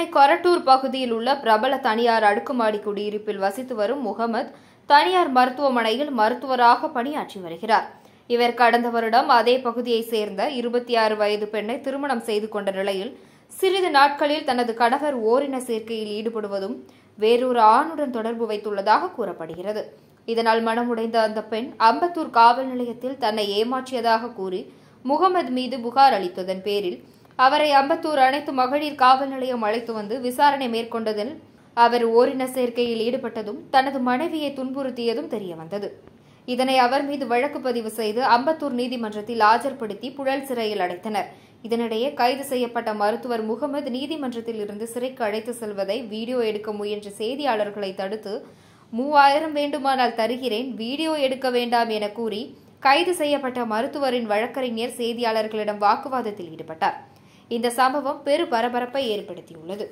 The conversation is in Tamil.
கொரட்டூர் பகுதியில் உள்ள பிரபல தனியார் அடுக்குமாடி குடியிருப்பில் வசித்து வரும் முகமது தனியார் மருத்துவமனையில் மருத்துவராக பணியாற்றி வருகிறார். இவர் கடந்த வருடம் அதே பகுதியைச் சேர்ந்த 26 வயது பெண்ணை திருமணம் செய்து கொண்ட நிலையில் சிறிது நாட்களில் தனது கணவர் ஓரின சேர்க்கையில் ஈடுபடுவதும் வேறொரு ஆணுடன் தொடர்பு வைத்துள்ளதாக கூறப்படுகிறது. இதனால் மனமுடைந்த அந்த பெண் அம்பத்தூர் காவல் நிலையத்தில் தன்னை ஏமாற்றியதாக கூறி முகமது மீது புகார் அளித்ததன் பேரில் அவரை அம்பத்தூர் அனைத்து மகளிர் காவல் நிலையம் அழைத்து வந்து விசாரணை மேற்கொண்டதில் அவர் ஓரின சேர்க்கையில் ஈடுபட்டதும் தனது மனைவியை துன்புறுத்தியதும் தெரியவந்தது. இதனை அவர் மீது வழக்கு பதிவு செய்து அம்பத்தூர் நீதிமன்றத்தில் ஆஜர்படுத்தி புழல் சிறையில் அடைத்தனர். இதனிடையே கைது செய்யப்பட்ட மருத்துவர் முகமது நீதிமன்றத்தில் இருந்து சிறைக்கு அழைத்து செல்வதை வீடியோ எடுக்க முயன்ற செய்தியாளர்களை தடுத்து 3000 வேண்டுமானால் தருகிறேன், வீடியோ எடுக்க வேண்டாம் என கூறி கைது செய்யப்பட்ட மருத்துவரின் வழக்கறிஞர் செய்தியாளர்களிடம் வாக்குவாதத்தில் ஈடுபட்டார். இந்த சம்பவம் பெரும் பரபரப்பை ஏற்படுத்தியுள்ளது.